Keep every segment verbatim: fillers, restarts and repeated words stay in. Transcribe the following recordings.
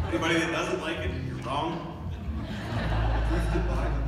Anybody that doesn't like it, you're wrong. Drifted by them.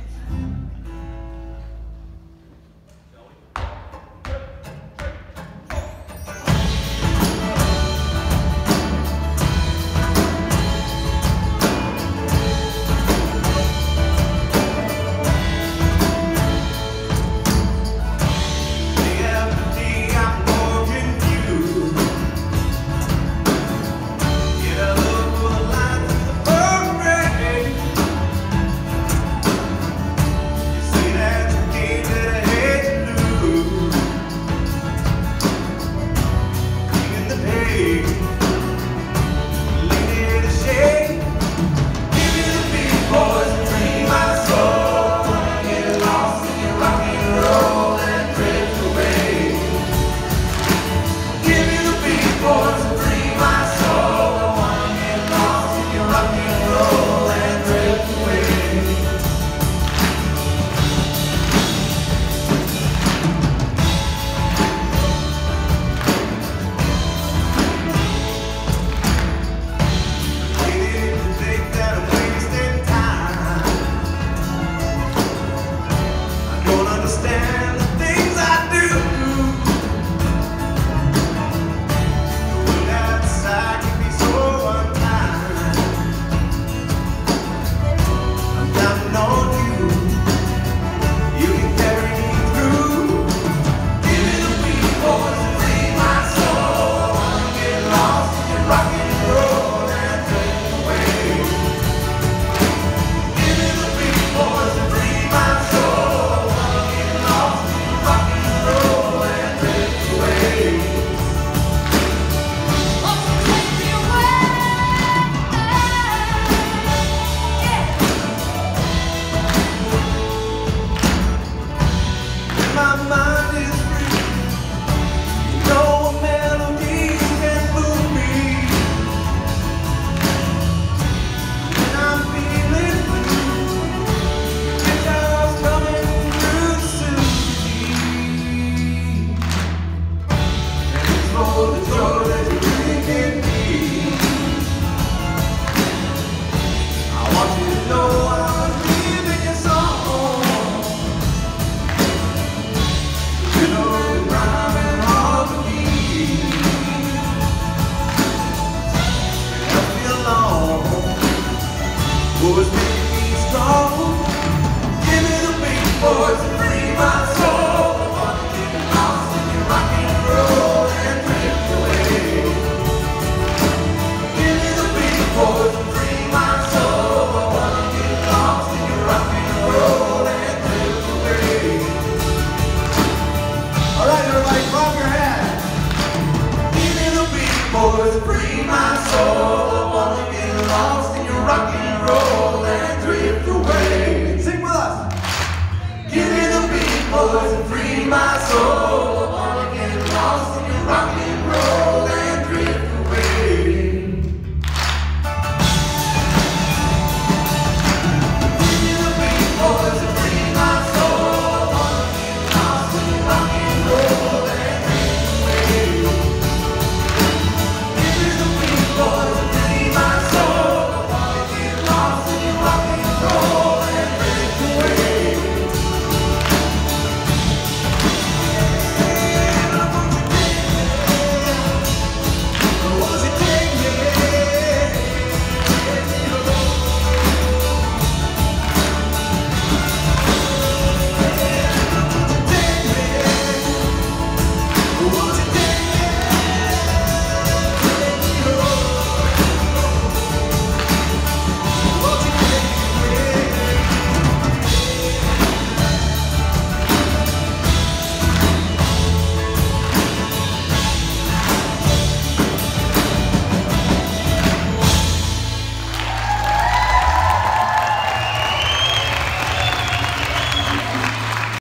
Was making me strong. Give me the big boys and free my soul. I wanna get lost in your rock and roll and drift away. Give me the big boys and free my soul. I wanna get lost in your rock and roll and drift away. Alright everybody, clap your hands. Give me the big boys and free my soul. I wanna get lost in your rock and roll and drift away. Sing with us. Give me the beat, boys, and free my soul.